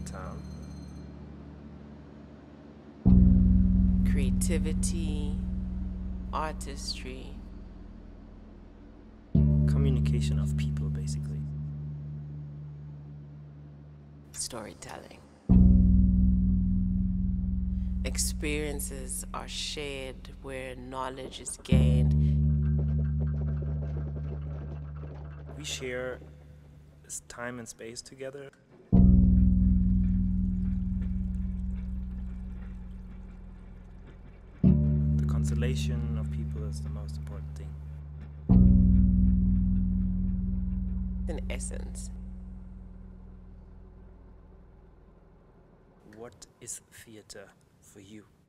town. Creativity, artistry. Communication of people, basically. Storytelling. Experiences are shared where knowledge is gained. We share this time and space together. The consolation of people is the most important thing. In essence. What is theater for you?